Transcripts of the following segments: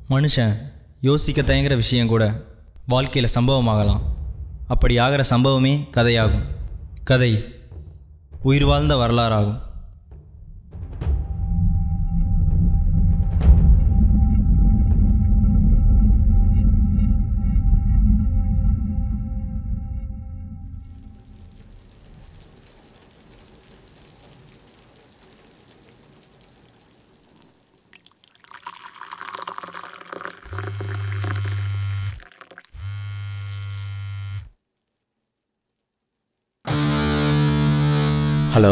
மனுஷன் யோசிக்க தயங்குற விஷயம் கூட வாழ்க்கையில் சம்பவமாகலாம். அப்படி ஆகிற சம்பவமே கதையாகும். கதை உயிர் வாழ்ந்த வரலாறாகும். ஹலோ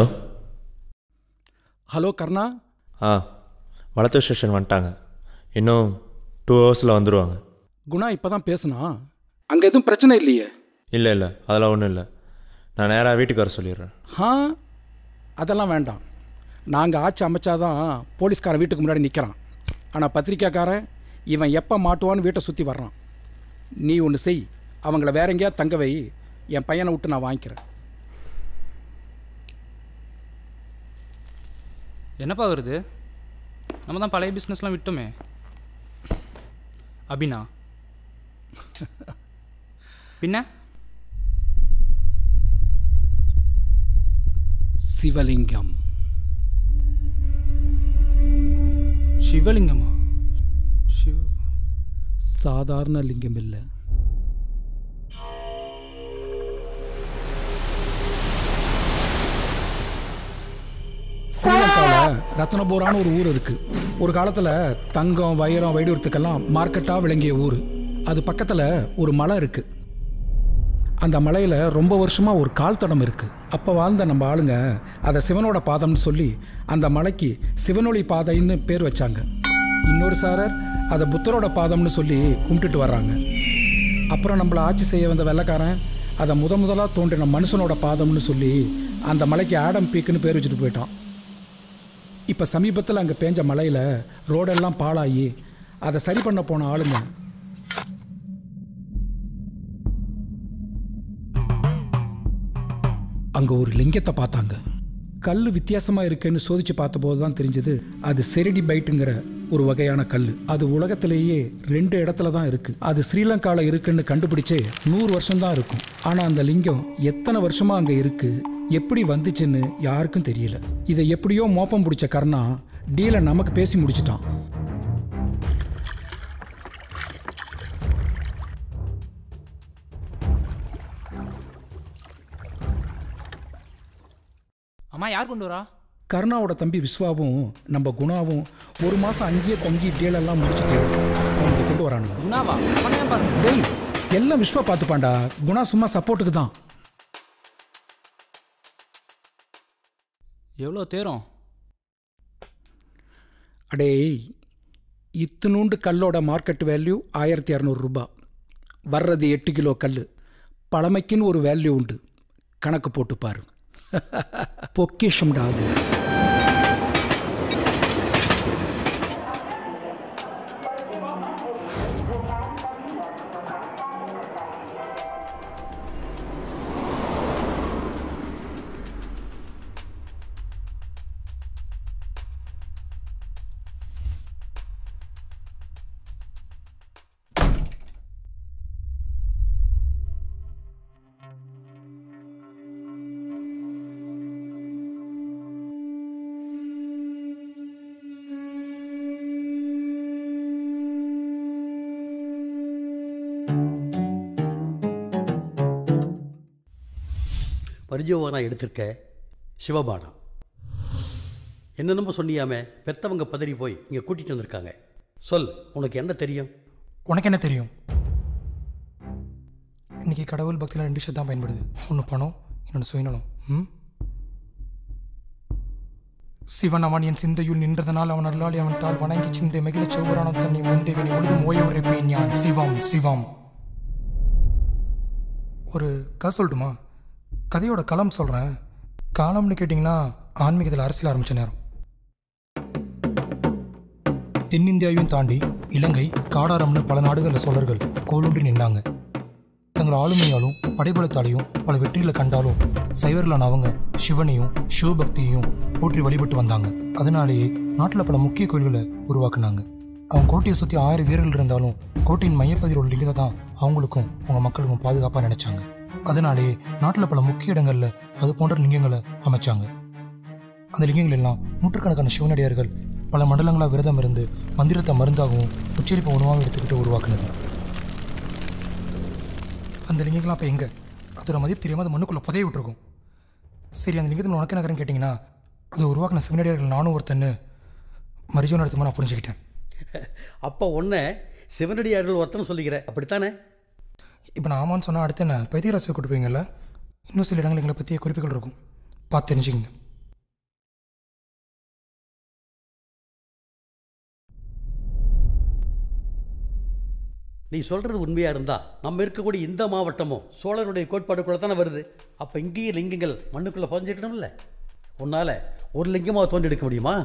ஹலோ கர்ணா. வளர்த்து ஸ்டேஷன் வந்துட்டாங்க. இன்னும் 2 ஹவர்ஸில் வந்துடுவாங்க. குணா இப்போ தான் பேசுனா. அங்கே எதுவும் பிரச்சனை இல்லையே? இல்லை அதெல்லாம் ஒன்றும் இல்லை. நான் நேராக வீட்டுக்கு வர சொல்லிடுறேன். அதெல்லாம் வேண்டாம். நாங்கள் ஆட்சி அமைச்சாதான் போலீஸ்காரன் வீட்டுக்கு முன்னாடி நிற்கிறான். ஆனால் பத்திரிக்கைக்காரன் இவன் எப்போ மாட்டுவான்னு வீட்டை சுற்றி வர்றான். நீ ஒன்று செய், அவங்கள வேற எங்கேயா தங்க வை. என் பையனை விட்டு நான் வாங்கிக்கிறேன். என்னப்பா வருது? நம்ம தான் பழைய பிஸ்னஸ்லாம் விட்டோமே. அபினா பின்ன சிவலிங்கம். சிவலிங்கமா? சாதாரண லிங்கம் இல்லை. ஸ்ரீலங்காவில் ரத்னபுரான்னு ஒரு ஊர் இருக்குது. ஒரு காலத்தில் தங்கம் வைரம் வைடூரத்துக்கெல்லாம் மார்க்கெட்டாக விளங்கிய ஊர். அது பக்கத்தில் ஒரு மலை இருக்குது. அந்த மலையில் ரொம்ப வருஷமாக ஒரு கால் தடம் இருக்குது. அப்போ வாழ்ந்த நம்ம ஆளுங்க அதை சிவனோட பாதம்னு சொல்லி அந்த மலைக்கு சிவனொளி பாதைன்னு பேர் வச்சாங்க. இன்னொரு சாரர் அதை புத்தரோட பாதம்னு சொல்லி கும்பிட்டுட்டு வர்றாங்க. அப்புறம் நம்மளை ஆட்சி செய்ய வந்த வெள்ளைக்காரன் அதை முதலாக தோன்றின மனுஷனோட பாதம்னு சொல்லி அந்த மலைக்கு ஆடம் பீக்குன்னு பேர் வச்சுட்டு போயிட்டான். இப்போ சமீபத்தில் அங்கே பேஞ்ச மழையில் ரோடெல்லாம் பாழாகி அதை சரி பண்ண போன ஆளுங்க அங்கே ஒரு லிங்கத்தை பார்த்தாங்க. கல் வித்தியாசமாக இருக்குன்னு சோதிச்சு பார்த்தபோது தான் தெரிஞ்சது அது செரிடி பைட்டுங்கிற ஒரு வகையான கல். அது உலகத்திலேயே 2 இடத்துல தான் இருக்குது. அது ஸ்ரீலங்காவில் இருக்குன்னு கண்டுபிடிச்சே 100 வருஷம்தான் இருக்கும். ஆனால் அந்த லிங்கம் எத்தனை வருஷமாக அங்கே இருக்குது, எப்படி வந்துச்சுன்னு யாருக்கும் தெரியல. இதை எப்படியோ மோப்பம் பிடிச்ச கர்ணா டீலை நமக்கு பேசி முடிச்சிட்டான். அம்மா யார் கொண்டு வரா? கர்ணாவோட தம்பி விஸ்வாவும் நம்ம குணாவும் 1 மாதம் அங்கேயே தங்கி டீலெல்லாம் முடிச்சுட்டு அவனுக்கு கொண்டு வரானுங்க. குணாவா? பாருங்க. டேய், எல்லாம் விஸ்வா பார்த்துப்பான்டா. குணா சும்மா சப்போர்ட்டுக்கு தான். எவ்வளோ தேரும்? அடே, இத்தினூண்டு கல்லோட மார்க்கெட் வேல்யூ 1200 ரூபாய். வர்றது 8 கிலோ கல். பழமைக்குன்னு ஒரு வேல்யூ உண்டு, கணக்கு போட்டு பாரு. பொக்கிஷம்டா அது. பரிஜோவானா எடுத்திருக்க சிவபானம். என்னென்னமோ சொன்னியாமே, பெத்தவங்க பதறி போய் இங்கே கூட்டிகிட்டு வந்திருக்காங்க. சொல், உனக்கு என்ன தெரியும்? உனக்கு என்ன தெரியும்? இன்றைக்கி கடவுள் பக்தியில் 2 விஷயம் தான் பயன்படுது. ஒன்று பணம், இன்னொன்று சுயநலம். சிவன் அவன் என் சிந்தையுள் நின்றதனால் அவன் அருளாளி அவன் தாள் வணங்கி சிந்தை மகிழ சௌபரான தன்னை முந்தைவனை முழுதும் ஓய உரைப்பேன் ஞான் சிவம் சிவம். ஒரு கதை சொல்லட்டுமா? கதையோட களம் சொல்கிறேன். காலம்னு கேட்டிங்கன்னா ஆன்மீகத்தில் அரசியல் ஆரம்பித்த நேரம். தென்னிந்தியாவையும் தாண்டி இலங்கை, காடாரம்னு பல நாடுகளில் சோழர்கள் கோலூன்றி நின்றாங்க. தங்கள் ஆளுமையாலும் படைபலத்தாலையும் பல வெற்றிகளை கண்டாலும் சைவர்களான அவங்க சிவனையும் சிவபக்தியையும் போற்றி வழிபட்டு வந்தாங்க. அதனாலேயே நாட்டில் பல முக்கிய கோயில்களை உருவாக்குனாங்க. அவங்க கோட்டையை சுற்றி 1000 வீரர்கள் இருந்தாலும் கோட்டையின் மையப்பகுதியில் உள்ள லிங்கத்தை தான் அவங்களுக்கும் அவங்க மக்களுக்கும் பாதுகாப்பாக நினைச்சாங்க. அதனாலே நாட்டில் பல முக்கிய இடங்களில் அது போன்ற லிங்கங்களை அமைச்சாங்க. அந்த லிங்கங்கள் எல்லாம் நூற்றுக்கணக்கான சிவனடியார்கள் பல மண்டலங்களாக விரதம் இருந்து மந்திரத்தை மருந்தாகவும் உச்சரிப்பை உணவாகவும் எடுத்துக்கிட்டு உருவாக்குனது. அந்த லிங்கங்கள்லாம் அப்போ எங்கே? அதோட மதிப்பு தெரியாமல் அது மண்ணுக்குள்ளே புதைய விட்டுருக்கும். சரி, அந்த லிங்கத்தில் உனக்கு நகரம் கேட்டிங்கன்னா அது உருவாக்கின சிவனடியார்கள் நானும் ஒருத்தன்னு மரிஜோன் எடுத்துமா நான் புரிஞ்சுக்கிட்டேன். அப்போ ஒன்று சிவனடியார்கள் ஒருத்தனை சொல்லிக்கிற அப்படித்தானே? இப்போ நான் ஆமான்னு சொன்னால் அடுத்து என்ன பைத்தியராசியை கொடுப்பீங்கல்ல? இன்னும் சில இடங்கள் எங்களை பற்றிய குறிப்புகள் இருக்கும், பார்த்து தெரிஞ்சுங்க. நீ சொல்கிறது உண்மையாக இருந்தால் நம்ம இருக்கக்கூடிய இந்த மாவட்டமும் சோழருடைய கோட்பாடுக்குள்ளே தானே வருது. அப்போ இங்கேயே லிங்கங்கள் மண்ணுக்குள்ளே பதிஞ்சிருக்கணும்ல. உன்னால் ஒரு லிங்கமாக தோண்டி எடுக்க முடியுமா?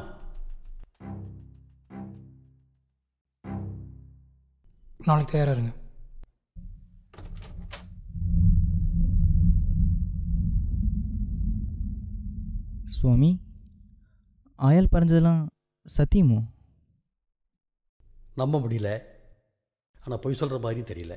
நாளைக்கு தயாராக இருங்க. சுவாமி, ஆயால் பறஞ்சதெல்லாம் சத்தியமோ? நம்ப முடியல, ஆனால் பொய் சொல்கிற மாதிரி தெரியல.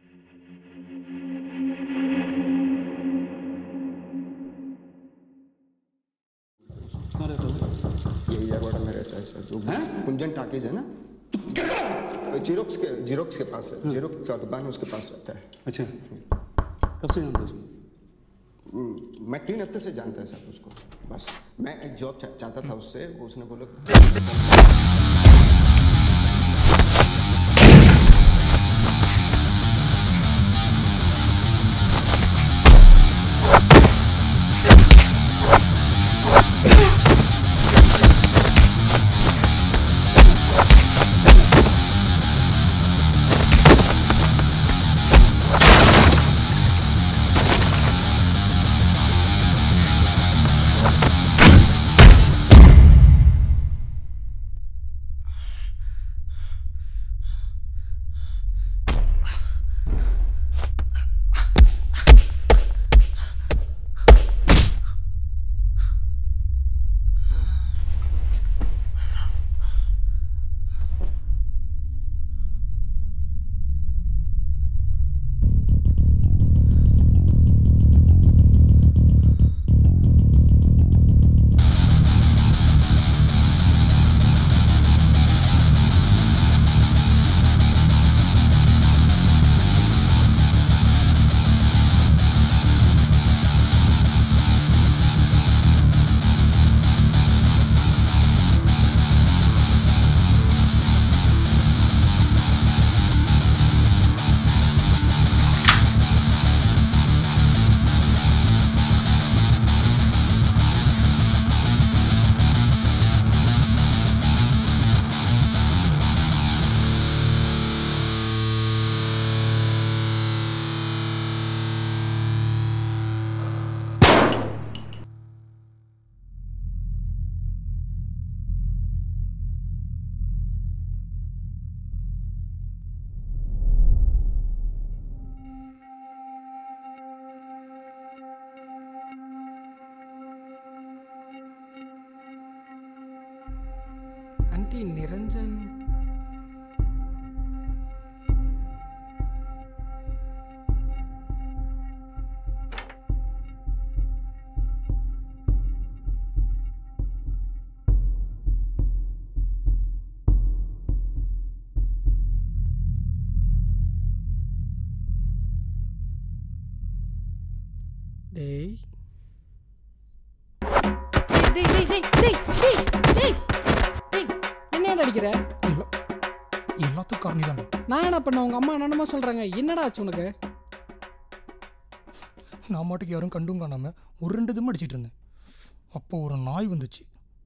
यही अरोड़ा में रहता है सर, जो कुंजन टाकीज है ना, जीरोक्स के पास है, जीरोक्स का दुकान है उसके पास रहता है। अच्छा, कब से जानते हो उसको? मैं 3 हफ्ते से जानता है सर उसको। बस मैं एक जॉब चाहता था उससे, उसने बोला आंटी निरंजन டேய் டேய் டேய் டேய் டேய் டேய் டேய் என்னடா அடிக்கிற? எல்லாத்துக்கும் காரணம் தான். நான் என்ன பண்ண? உங்க அம்மா என்னமா சொல்றாங்க? என்னடா ஆச்சு உனக்கு? நான் மாட்டுக்கு யாரும் கண்டும் காணாம ஒரு 2 தம் அடிச்சிட்டு இருந்தேன். அப்போ ஒரு நாய் வந்துச்சு.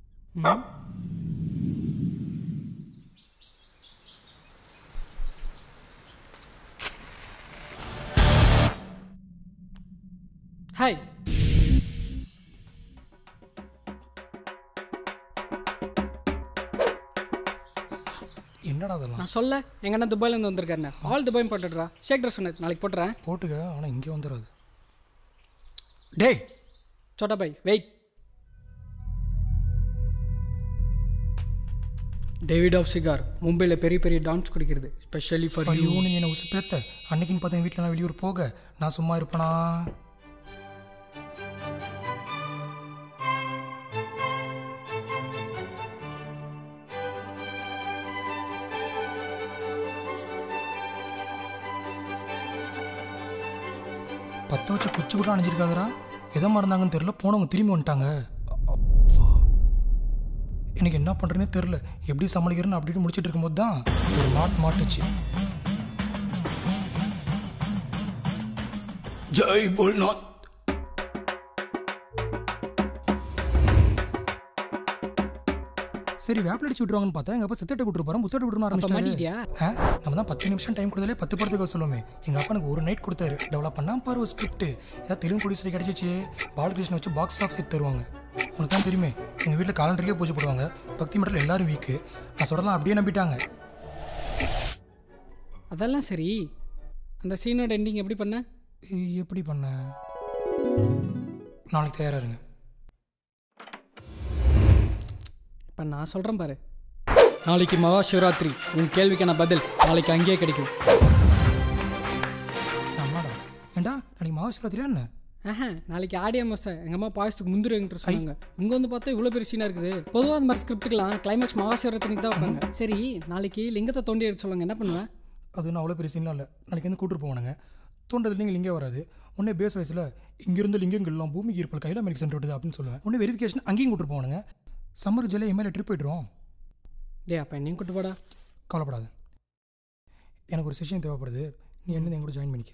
ஹாய். என்னடா அதெல்லாம்? நான் சொல்ல எங்க அண்ணன் துபாயிலேருந்து வந்திருக்காருன்னு. ஆல் துபாயும் போட்டுடுறா. ஷேக் ட்ரெஸ் சொன்னது நாளைக்கு போட்டுறேன். போட்டுக்க, ஆனால் இங்கே வந்துடாது. டேய் छोटा भाई वेट. டேவிட் ஆஃப் சிகார் மும்பையில் பெரிய பெரிய டான்ஸ் குடிக்கிறது ஸ்பெஷலி ஃபார் யூ. ஐயோ நீ என்ன உசு பேத்த அன்னைக்குன்னு பார்த்தா வீட்டில் நான் வெளியூர் போக நான் சும்மா இருப்பேனா? பற்ற வச்சு குச்சி கூட அணைஞ்சிருக்காதரா. எதை மறந்தாங்கன்னு தெரில, போனவங்க திரும்பி வந்துட்டாங்க. எனக்கு என்ன பண்ணுறேன்னே தெரில, எப்படி சமாளிக்கிறேன்னு அப்படின்னு முடிச்சுட்டு இருக்கும்போது தான் ஒரு மாட்டுச்சு. ஜெய் போல்நாத். சரி வேப்பில் அடிச்சு விட்டுருவாங்கன்னு பார்த்தா எங்கள் அப்பா சித்தட்டை விட்டுரு போகிறோம், முத்தட்டை விட்டுருன்னு ஆரம்பிச்சிட்டாரு. நம்ம தான் 10 நிமிஷம் டைம் கொடுத்தாலே 10 படத்துக்கு சொல்லுவோமே. எங்கள் அப்பா எனக்கு ஒரு நைட் கொடுத்தாரு, டெவலப் பண்ணால் பாரு ஒரு ஸ்கிரிப்ட். ஏதாவது தெலுங்கு ப்ரொடியூசர் கிடச்சிச்சு, பாலகிருஷ்ணன் வச்சு பாக்ஸ் ஆஃப் செட் தருவாங்க. உனக்கு தான் தெரியுமே எங்கள் வீட்டில் காலண்டருக்கே பூஜை போடுவாங்க. பக்தி மட்டத்தில் எல்லாரும் வீக்கு. நான் சொல்லலாம் அப்படியே நம்பிட்டாங்க. அதெல்லாம் சரி, அந்த சீனோட எண்டிங் எப்படி பண்ண? எப்படி பண்ண? நாளைக்கு தயாராக இருங்க. இப்போ நான் சொல்கிறேன் பாரு. நாளைக்கு மகா சிவராத்திரி. உன் கேள்விக்கான பதில் நாளைக்கு அங்கேயே கிடைக்கும். சம்மாடா ஏண்டா நாளைக்கு மகா சிவராத்திரியா என்ன? நாளைக்கு ஆடியோ மாதம் எங்கள் அம்மா பாயசத்துக்கு முந்திரி வாங்கிட்டு சொன்னாங்க. இங்கே வந்து பார்த்தா இவ்வளோ பெரிய சீனாக இருக்குது. பொதுவாக அந்த மாதிரி ஸ்கிரிப்டுக்கெலாம் கிளைமேக்ஸ் மகா சிவராத்திரிக்கு தான் வைப்பாங்க. சரி நாளைக்கு லிங்கத்தை தோண்டி எடுத்து சொல்லுங்க, என்ன பண்ணுவேன்? அது ஒன்றும் அவ்வளோ பெரிய சீன்லாம் இல்லை. நாளைக்கு வந்து கூப்பிட்டு போவானுங்க. தோண்டது நீங்கள் லிங்கே வராது. உடனே பேஸ் வயசில் இங்கேருந்து லிங்கங்கள்லாம் பூமிக்கு இருப்பல் கையில் அமெரிக்க சென்டர் விடுது அப்படின்னு சொல்லுவேன். உடனே வெரிஃபிகேஷன் அங்கேயும் கூப்பிட்டு போவானுங்க. சம்மர் ஜெயில எம்எல்ஏ ட்ரிப் போய்ட்டுருவோம். அப்போ என்னையும் கூட்டு போடா. கவலைப்படாது, எனக்கு ஒரு செஷன் தேவைப்படுது. நீ என்ன என் கூட ஜாயின் பண்ணிக்க.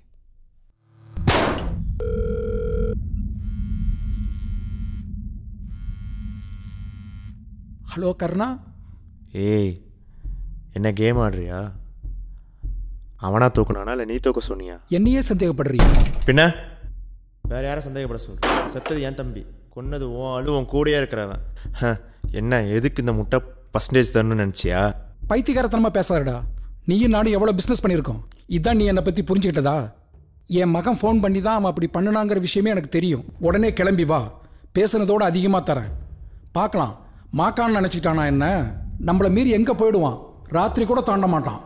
ஹலோ கர்ணா. ஏய் என்ன கேம் ஆடுறியா? அவனா தூக்குனானா இல்லை நீ தூக்க சொன்னியா? என்னையே சந்தேகப்படுறியா? பின்ன வேற யாரும் சந்தேகப்பட சொல்ற? செத்தது என் தம்பி, கொன்னது உன் ஆளு, உன் கூடயே இருக்கிறவன். என்ன எதுக்கு இந்த முட்டை பர்சன்டேஜ் தரணும்னு நினச்சியா? பைத்தியகாரத்தனமாக பேசாதடா. நீயும் நானும் எவ்வளோ பிஸ்னஸ் பண்ணியிருக்கோம். இதான் நீ என்னை பற்றி புரிஞ்சுக்கிட்டதா? என் மகன் ஃபோன் பண்ணி தான் அவன் அப்படி பண்ணுனாங்கிற விஷயமே எனக்கு தெரியும். உடனே கிளம்பி வா, பேசுனதோடு அதிகமாக தரேன். பார்க்கலாம். மாக்கான்னு நினச்சிக்கிட்டானா என்ன? நம்மளை மீறி எங்கே போயிடுவான்? ராத்திரி கூட தாண்ட மாட்டான்.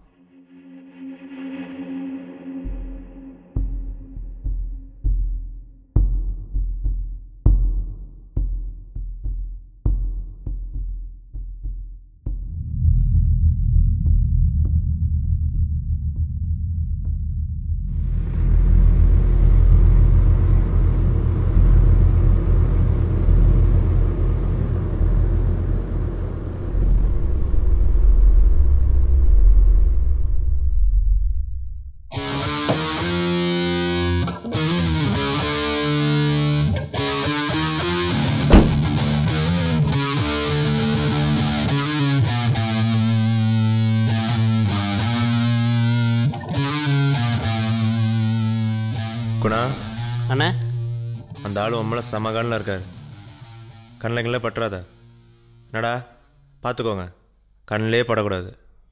குணா அண்ணா, அந்த ஆள் உம்மள சமகாலில் இருக்கார். கண்ணில் பற்றாத. என்னடா பார்த்துக்கோங்க, கண்ணிலே படக்கூடாது.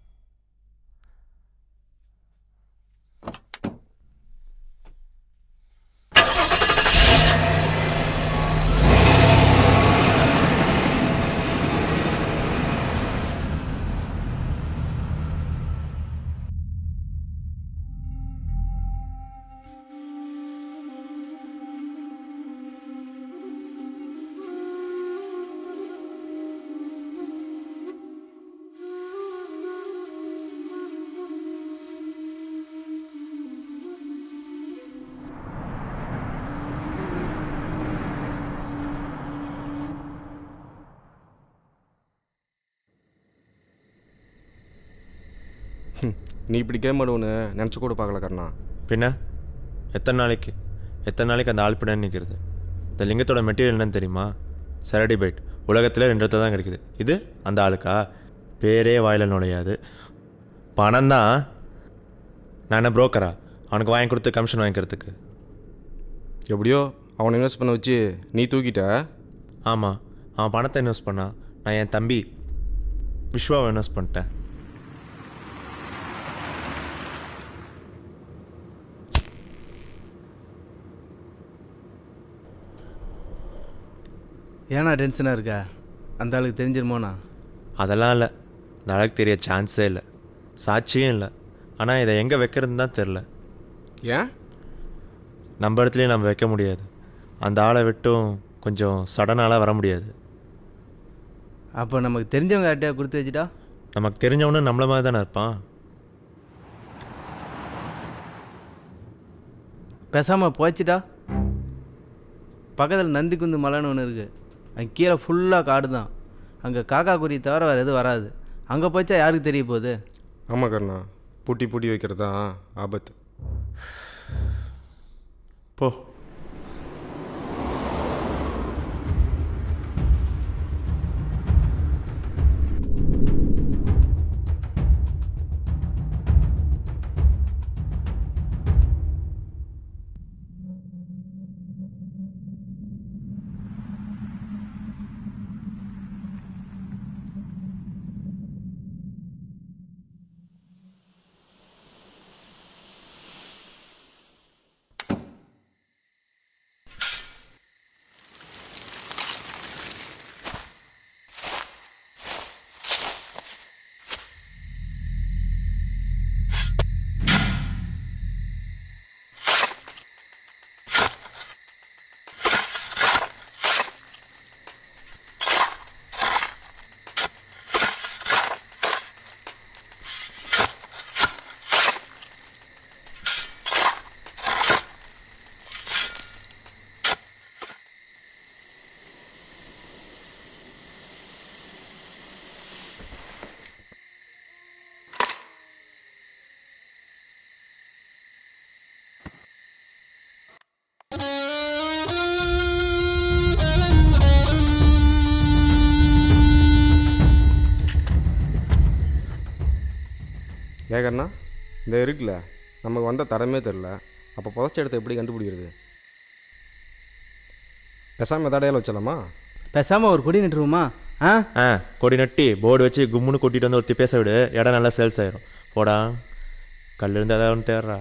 நீ இப்படி கேம் ஆடுவோன்னு நினச்சி கூட பார்க்கல கர்ணா. பின்ன எத்தனை நாளைக்கு அந்த ஆள் பின்னாடி நிற்கிறது? இந்த லிங்கத்தோட மெட்டீரியல் என்னன்னு தெரியுமா? செரடிபைட். உலகத்தில் 2 தான் கிடைக்குது. இது அந்த ஆளுக்கா? பேரே வாயில் நுழையாது. பணம் தான். நான் என்ன புரோக்கரா அவனுக்கு வாங்கி கொடுத்து கமிஷன் வாங்கிக்கிறதுக்கு? எப்படியோ அவனை இன்வெஸ்ட் பண்ண வச்சு நீ தூக்கிட்ட. ஆமாம், அவன் பணத்தை இன்வெஸ்ட் பண்ணான். நான் என் தம்பி விஸ்வாவை இன்வெஸ்ட் பண்ணிட்டேன். ஏன்னா டென்ஷனாக இருக்கா? அந்த ஆளுக்கு தெரிஞ்சிருமோண்ணா? அதெல்லாம் இல்லை, இந்த அழகு தெரிய சான்ஸே இல்லை, சாட்சியும் இல்லை. ஆனால் இதை எங்கே வைக்கிறதுன்னு தான் தெரில. ஏன்? நம்ம இடத்துலையும் நம்ம வைக்க முடியாது, அந்த ஆளை விட்டும் கொஞ்சம் சடனாலாம் வர முடியாது. அப்போ நமக்கு தெரிஞ்சவங்க யார்ட்டையா கொடுத்து வச்சுட்டா? நமக்கு தெரிஞ்சவனு நம்மள மாதிரி தானே இருப்பான். பேசாமல் போச்சுட்டா. பக்கத்தில் நந்தி குந்து மலைன்னு ஒன்று இருக்குது, அங்கே கீழே ஃபுல்லாக காடு தான். அங்கே காக்கா குருவி தவிர வேறு எதுவும் வராது. அங்கே போச்சா யாருக்கு தெரிய போகுது? ஆமாம் கண்ணா, பூட்டி பூட்டி வைக்கிறது தான் ஆபத்து. போ. ஏகண்ணா, இந்த இருக்குல்ல, நமக்கு வந்த தடமே தெரில. அப்போ புதைச்ச இடத்த எப்படி கண்டுபிடிக்கிறது? பேசாமல் தடையால் வச்சலாமா? பேசாமல் ஒரு கொடி நட்டுருவோமா? கொடி நட்டி போர்டு வச்சு கும்முன்னு கூட்டிகிட்டு வந்து ஒருத்தி பேச விடு, இடம் நல்லா சேல்ஸ் ஆயிரும். போடா, கல் இருந்து ஏதாவது ஒன்று தேடுறா.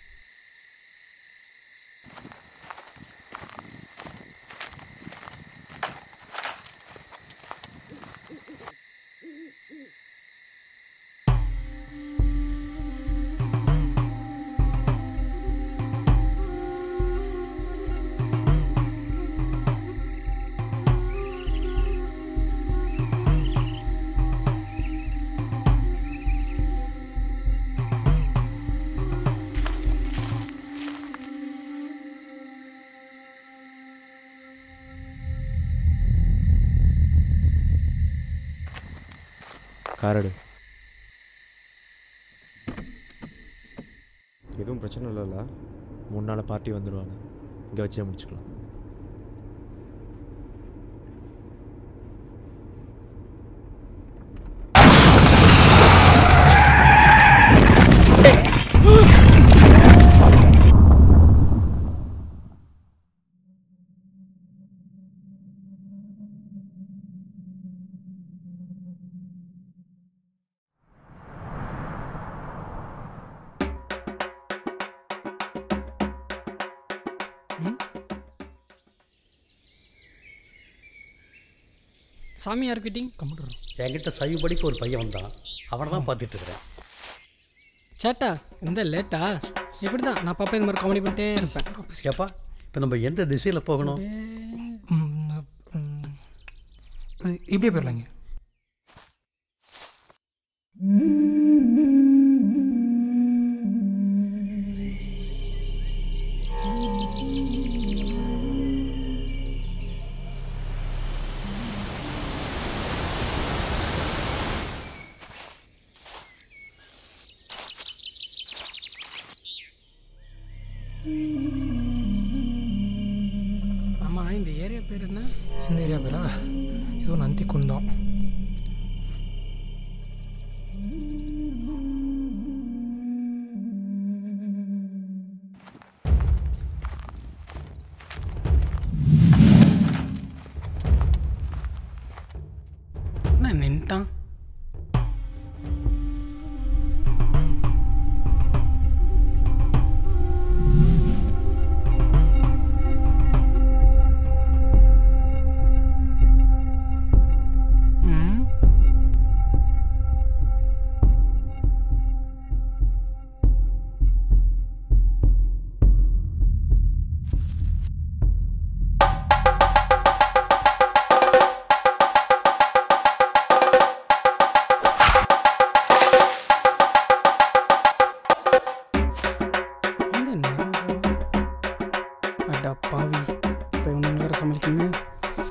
காரடு எதுவும் பிரச்சனை இல்லைல்ல? 3 நாள் பார்ட்டி வந்துடுவாங்க, இங்கே வச்சே முடிச்சுக்கலாம். சாமி யார்கிட்டையும் கம்ப்யூட்டர் என்கிட்ட சைவபடிக்கு ஒரு பையன் வந்தான், அவனை தான் பார்த்துட்டு இருக்கிறேன். சேட்டா இந்த லேட்டா எப்படி தான் நான் பாப்பா இந்த மாதிரி காமெடி பண்ணிட்டே இருப்பேன். கேப்பா, இப்போ நம்ம எந்த திசையில் போகணும்? இப்படியே போயிடலாங்க. ஆமாம், இந்த ஏரியா பேர் என்ன? இந்த ஏரியா பேரா ஏதோ நந்தி குந்தம். என்ன நின்ட்டான்?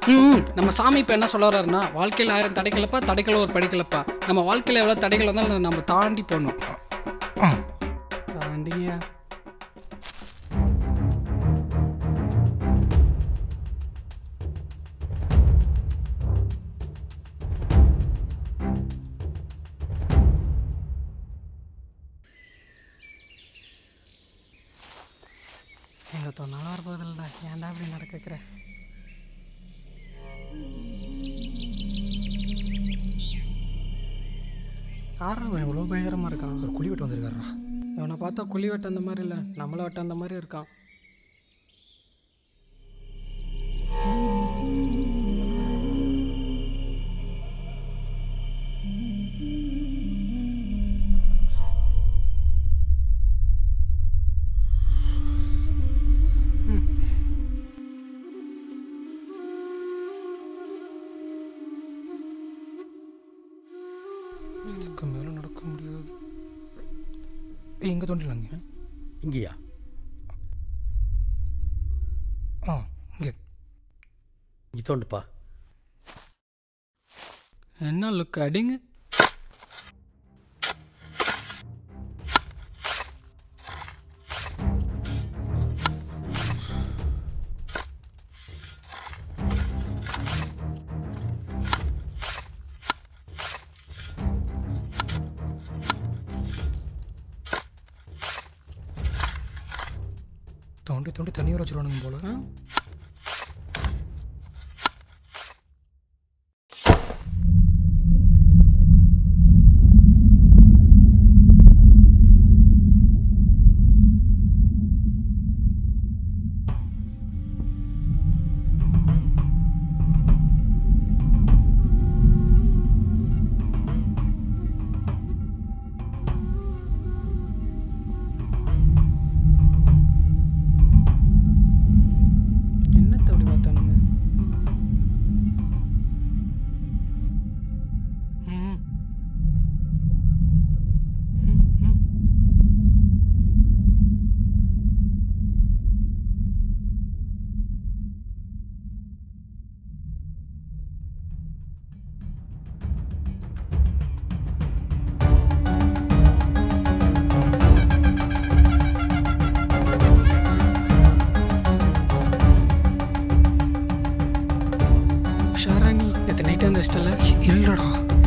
நம்ம சாமி இப்போ என்ன சொல்ல வர்றாருன்னா, வாழ்க்கையில் 1000 தடைகளப்பா, தடைகள் ஒரு படிக்கலப்பா. நம்ம வாழ்க்கையில் எவ்வளோ தடைகள் வந்தாலும் நம்ம தாண்டி போகணும். தாண்டிங்க. எங்கள் தொண்ணாலும் வரப்போதில்லை, ஏன்டா இப்படி நடக்க வைக்கிறேன். ஆறாம் எவ்வளோ பயங்கரமாக இருக்கான். ஒரு குழி வெட்டு வந்திருக்காரா? இவனை பார்த்தா குழி வெட்ட அந்த மாதிரி இல்லை, நம்மளை வெட்ட அந்த மாதிரி இருக்கான். இதுக்கு மேலே நடக்க முடியாது. இங்கே தோண்டிடலாங்க. இங்கேயா? இங்கே இங்கே தோண்டுப்பா. என்ன லுக் அடிங்க. தோண்டி தோண்டி தண்ணீர் வச்சுருவானுங்க போல. இல்லடா.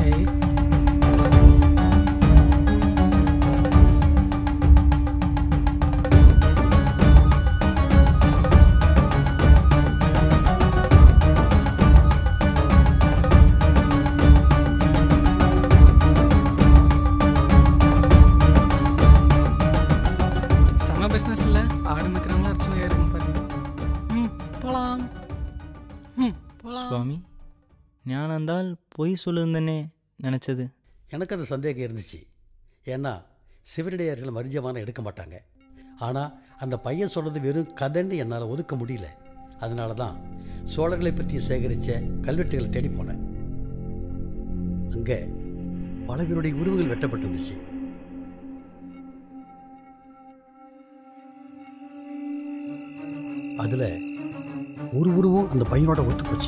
செம பிஸ்னஸ் இல்லை, ஆடு மேய்க்கிறவங்களாம் அர்ச்சனை இருக்கும் பாருங்க. போகலாம். சுவாமி, ஞானந்தால் பொய் சொல்லுந்தனே நினச்சது. எனக்கு அந்த சந்தேகம் இருந்துச்சு. ஏன்னா சிவனடியார்கள் மரிஞ்சமான எடுக்க மாட்டாங்க. ஆனால் அந்த பையன் சொல்கிறது வெறும் கதைன்னு என்னால் ஒதுக்க முடியல. அதனால தான் சோழர்களை பற்றி சேகரித்த கல்வெட்டுகளை தேடி போனேன். அங்கே பல பேருடைய உருவங்கள் வெட்டப்பட்டிருந்துச்சு. அதில் ஒரு உருவம் அந்த பையனோட ஒத்து போச்சு.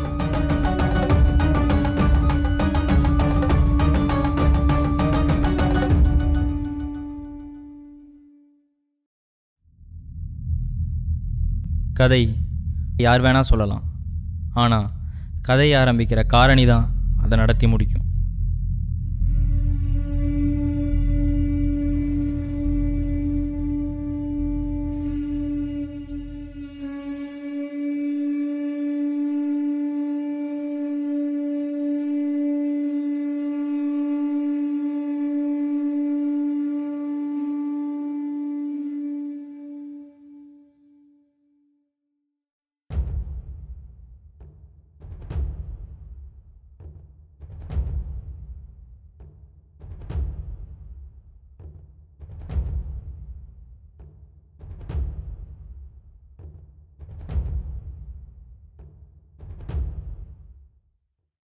கதை யார் வேணால் சொல்லலாம், ஆனால் கதையை ஆரம்பிக்கிற காரணி தான் அதை நடத்தி முடிக்கும்.